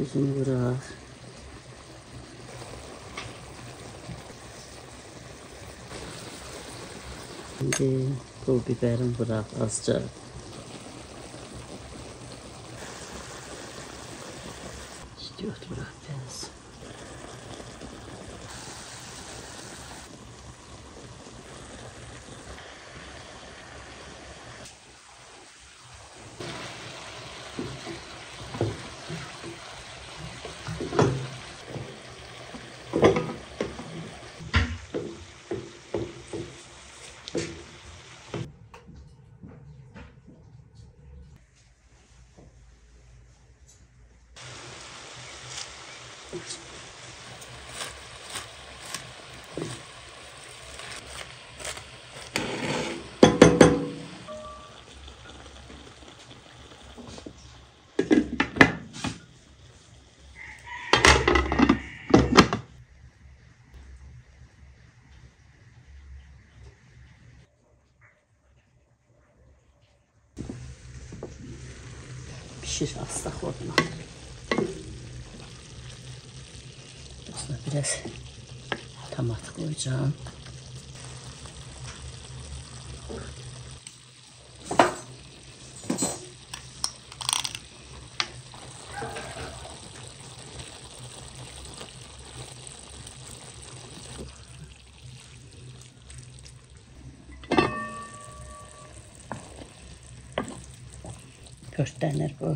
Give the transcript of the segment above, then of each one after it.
Tuzunu bırak. Şimdi pul biberini bırak azca. İstiyor bırak biraz. Pişir asla korkma. Üstüne biraz tomat koyacağım. Köştenler bu.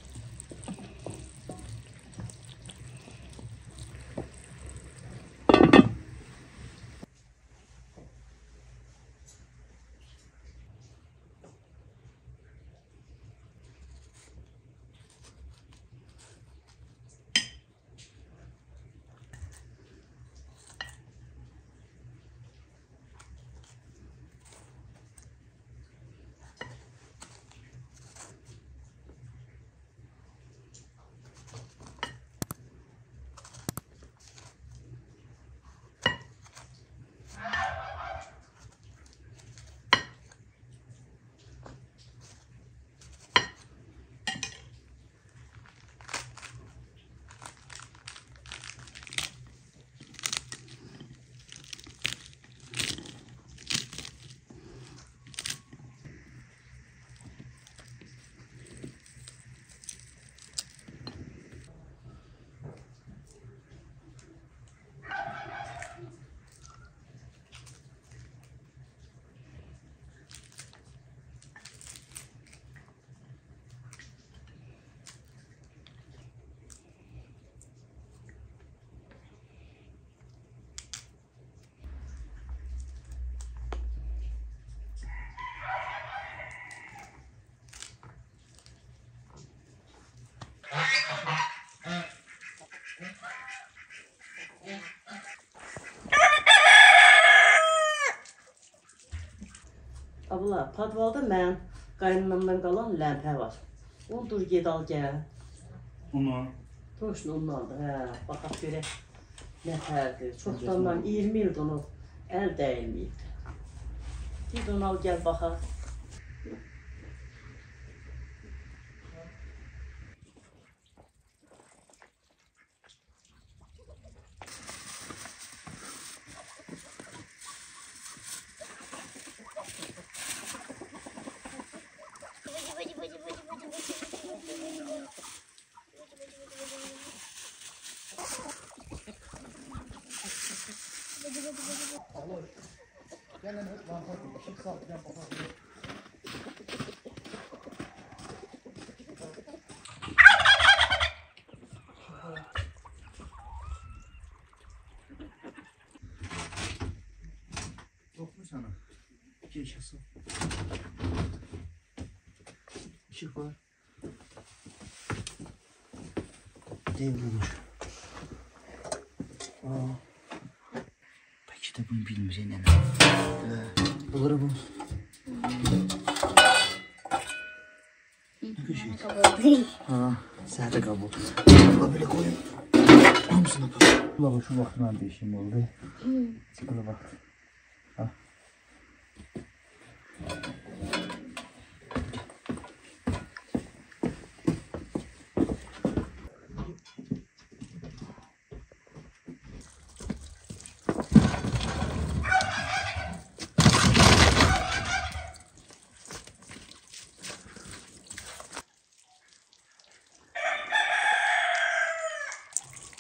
Abla, padvalda mən qaynanamdan qalan ləmpə var. Onu dur ged al gəl. Onu? Toşun onu aldı. Hə, baxaq görək nə fərqdir. Çoxdandan 20 ildir onu əl dəyilməyib. Ged onu al gəl baxaq. Yok mu sana? Yaşasın. Işık var. Devrilmiş. Belki de bunu bilmeyeceğim. Olur mu? Ne köşeydi? Ha, sade kabul. Buna böyle koyun. Hamsına koy. Baba şu bakımdan bir işim oldu. Buna bak. Ha.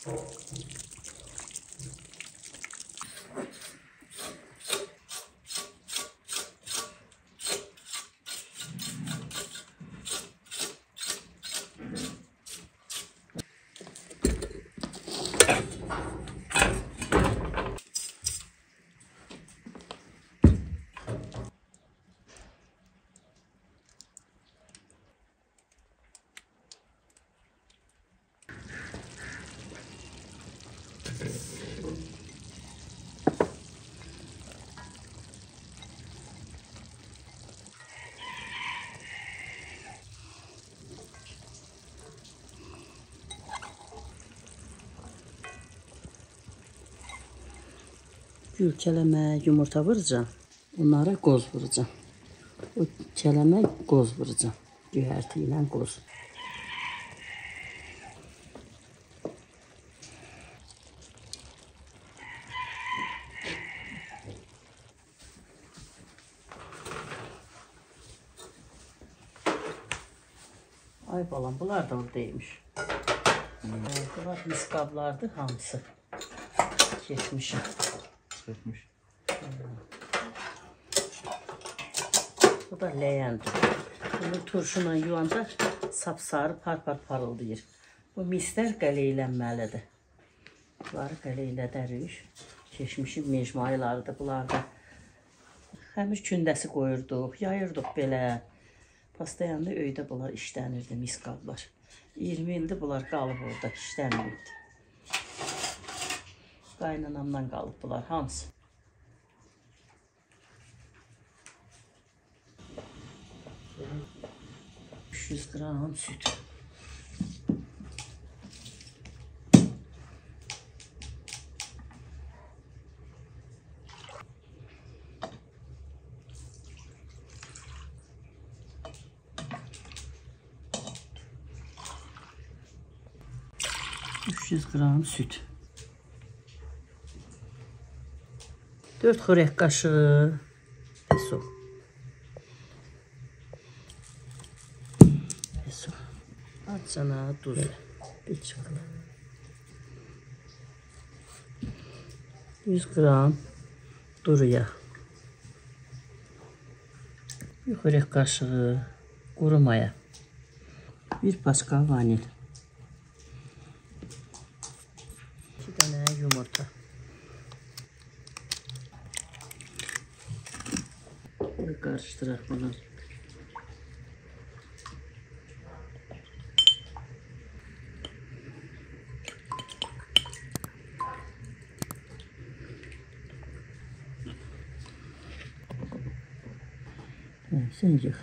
Gülkələmə, yumurta vuracağım. Onlara qoz vuracağım. O kələmə qoz vuracağım. Göyərti ilə qoz. Ay balam, bunlar da oradaymış. Bunlar mis qablardır hamısı. Geçmişim. Çekmiş. Bu da leğendir. Bunu turşuyla yuvanda sapsarı par-par parıldayır. Bu mislər qələylənməlidir. Bunları qələylədərik. Keçmişin mecmaylarıdır bunlarda. Həmir kündəsi qoyurduq, yayırdıq belə. Pastayanlı öydə bunlar işlənirdi, mis qablar. 20 ildir bunlar qalıb orada, işlənmirdi. Qaynanamdan qalıb bunlar hamısı. 300 qram süt. Qram süt. 4 xörək qaşığı peso. Acana duz. Bir çikolata. 100 qram duru yağ. Bir xörək qaşığı quru maya. Bir paçka vanil. 2 dənə yumurta. Qarışdıraq bunu. Sen yıx.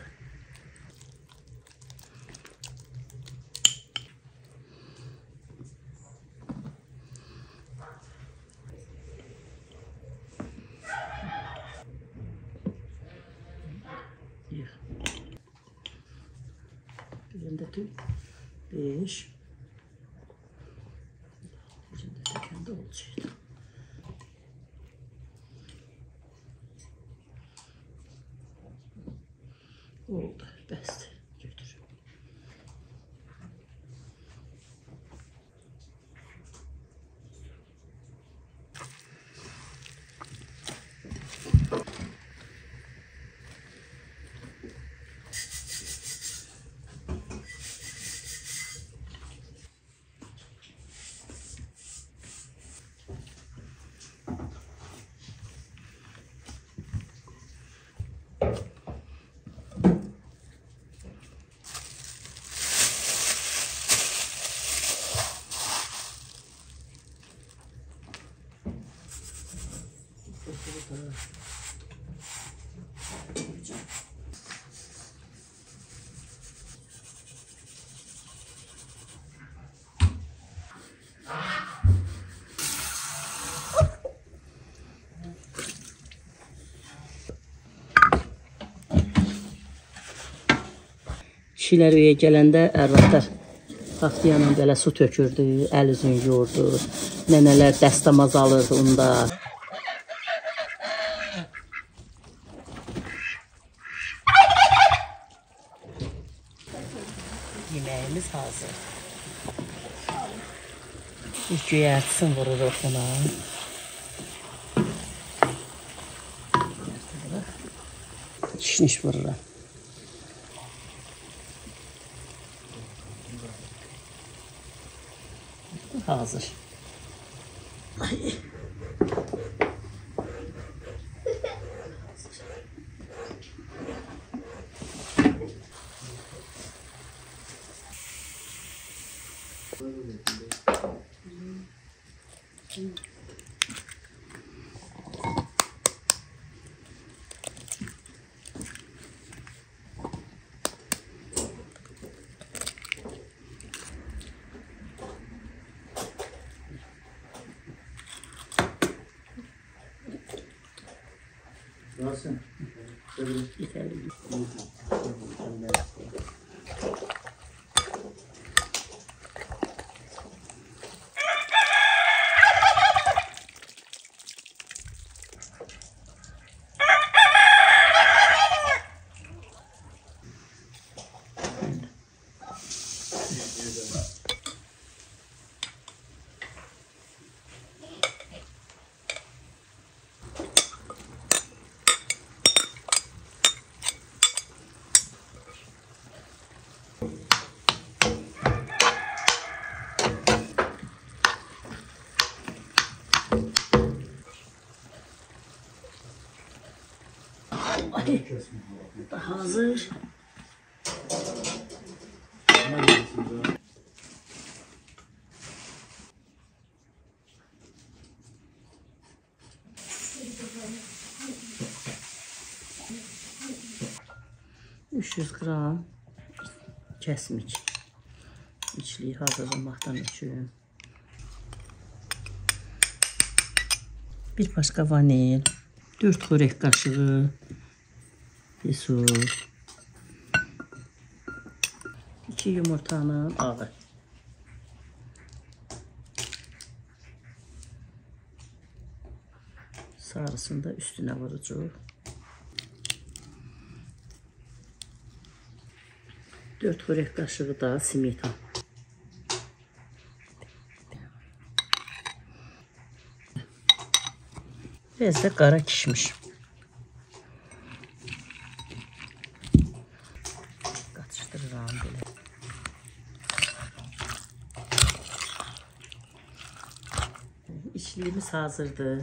Birində 5. Birində də kəndə olacaqdı. Oldu, bəsdir. Götür. Kişilər üyə gələndə ərvadlar taxtiyanla belə su tökürdü, əl üzünü yuyurdu. Nənələr dəstəmaz alırdı onda. Yeməyimiz hazır. Göyərtsin vururuq buna. Kişniş vururam. Hazır. Ay. Ruslan. Yeterli. Ay, hazır. $300 qram kəsmik içliyi hazırlamaqdan üçün. Bir başqa vanil, 4 xörək qaşığı su, 2 yumurtanın ağı. Sarısını da üstünə vurucuq. 4 xörək qaşığı da smetan. Biraz da qara kişmiş. Qatışdırıram belə. İçliyimiz hazırdır.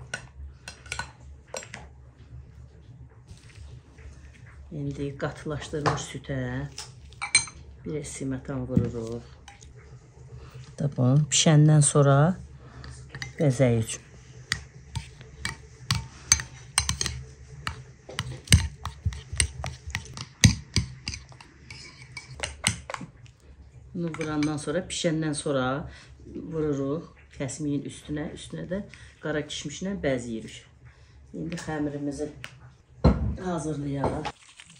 İndi qatılaşdırmış sütə bir smetan vururuq. Bunu pişəndən sonra bəzəyi üçün. Bunu vurandan sonra, pişəndən sonra vururuq kəsmiyin üstünə. Üstünə də qara kişmişlə bəzəyirik. İndi xəmirimizi hazırlayaq.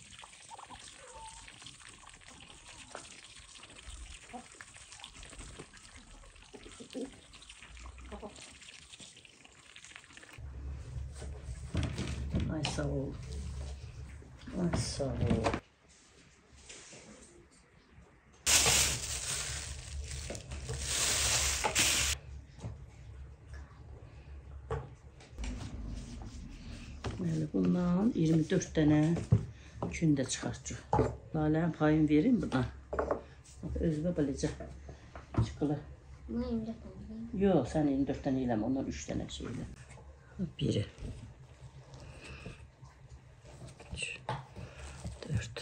Ay sağ ol. Ay sağ ol. Bundan 24 dənə kündə çıxartacaq. Nailəm payın verin buradan. Özümə beləcə çıxılır. Yox, sən 24 dənə eləmə, onlar 3 dənə şeylə. Biri. 3, 4.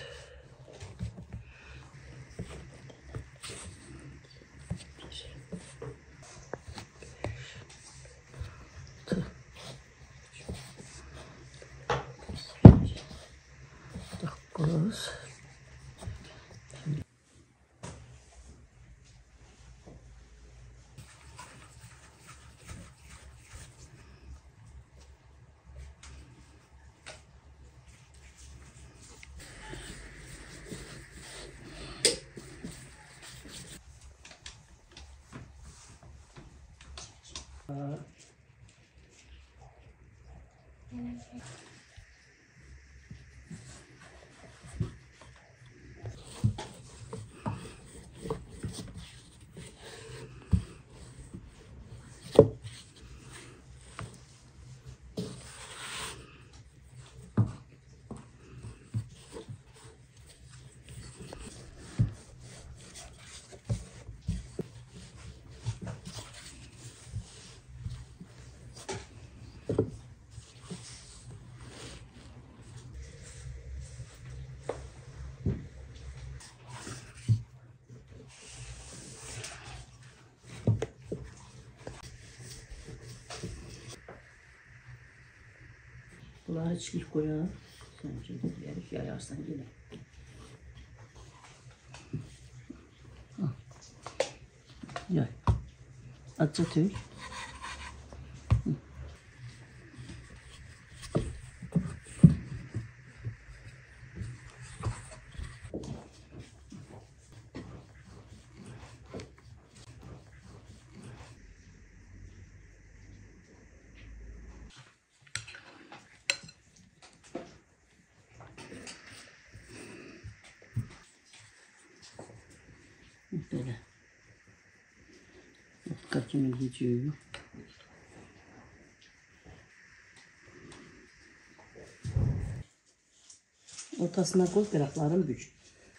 Bunları içlik koyalım. Sen şimdi verip yayarsan yine. Yay. Azca tüy. Böyle. Kaçını geçiyor. Ortasına koy, bıraklarım büyük.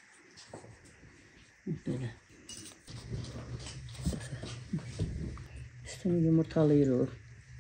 Böyle. Üstünü yumurtalıyoruz.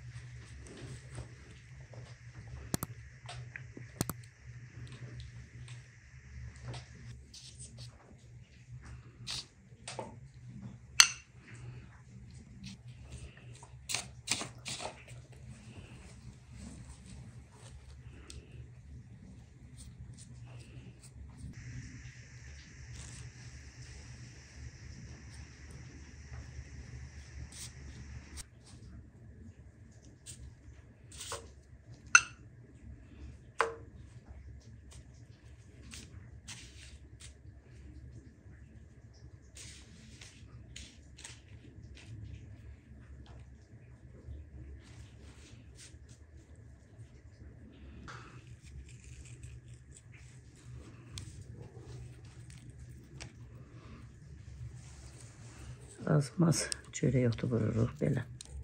Az çörək otu vururuq belə.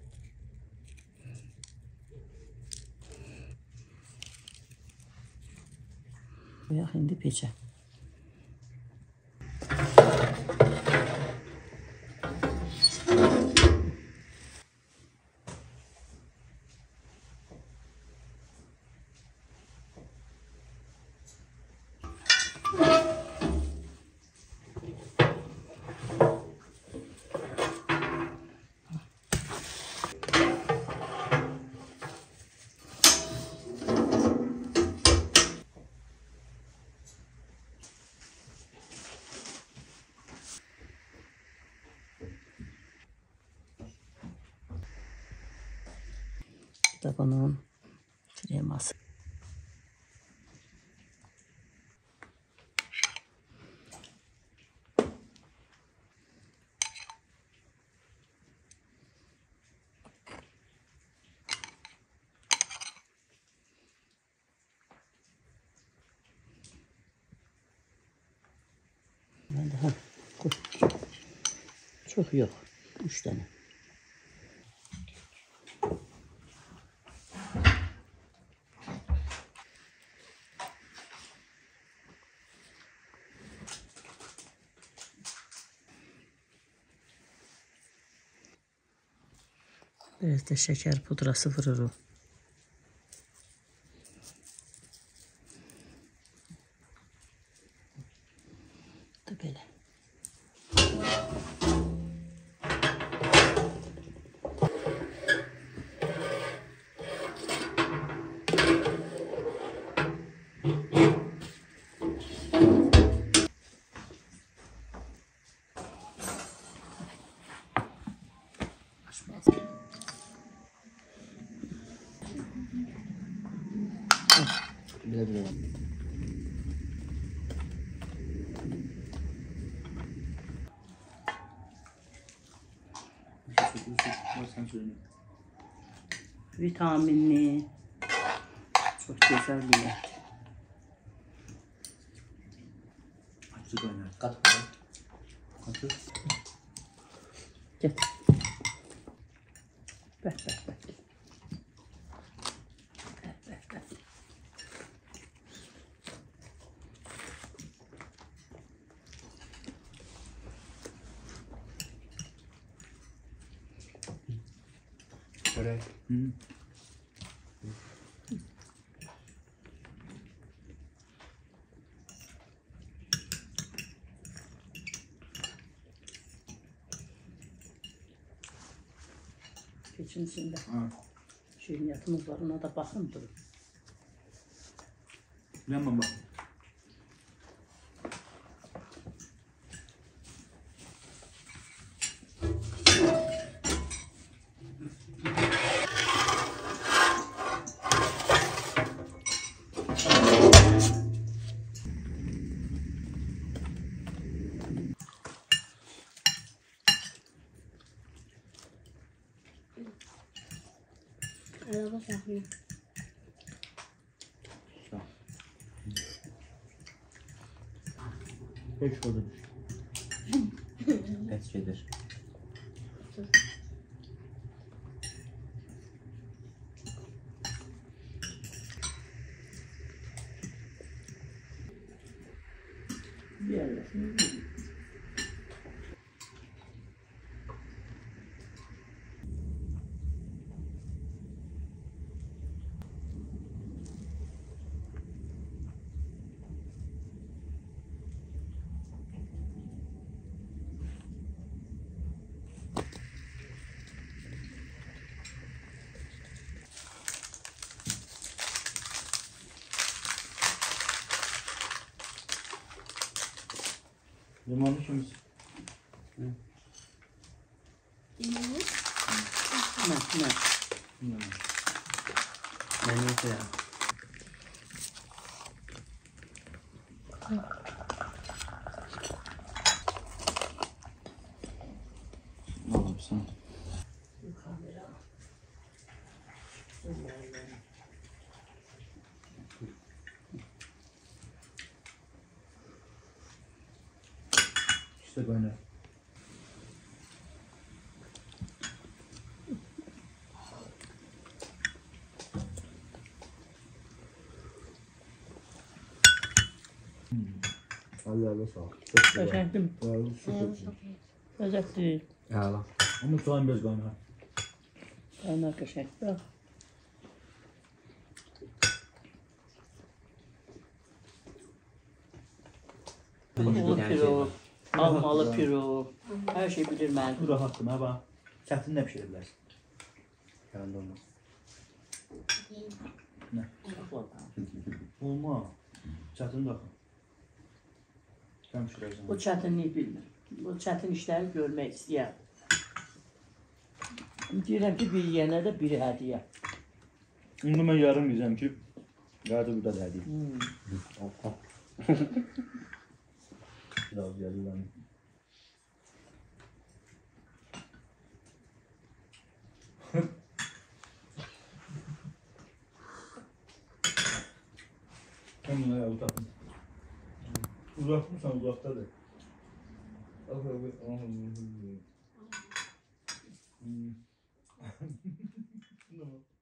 Qoyaq indi peçə. Da bunun kreması. Ben daha koy. Çok yok. 3 tane. Biraz da şeker pudrası vururum. Da böyle. Bile. Vitaminli. Çok güzel bir. Açtı kaynar. Kat. Katı. Gel. Ver. Börek. Keçin içində şirniyyatımız var, ona da baxın durun. Yanma bak. Araba sahne. Beş kodu düş. Pes şeydir. Yerleşim. Limonlu kimiz? Ne? Ben neyse ya. Ne olursun? İşte böyle. Allah'a sağ ol. Qəşəngdir. Ləzzətli. Əla. Ama soğan bez kaynar. Qaynar qəşəngdir. Ulu piro, almalı piro. Hər şey bilir mən. Bu rahattım ha bak. Çətin ne pişirebilirsin? Yanında olmaz. Ne? Olma. Çətin daxın. Sen pişirəcəksən. Bu çətinliyi bilmir. Bu çətin işləri görmək istəyər. Deyirəm ki, bir yiyənə də biri hədiyyə. İndi mən yarım yiyəcəm ki, qadı bu da dədi. Biraz gəlir mən. Sen bunu ya uzatın. Uzatmışsan uzaktadır. Tamam.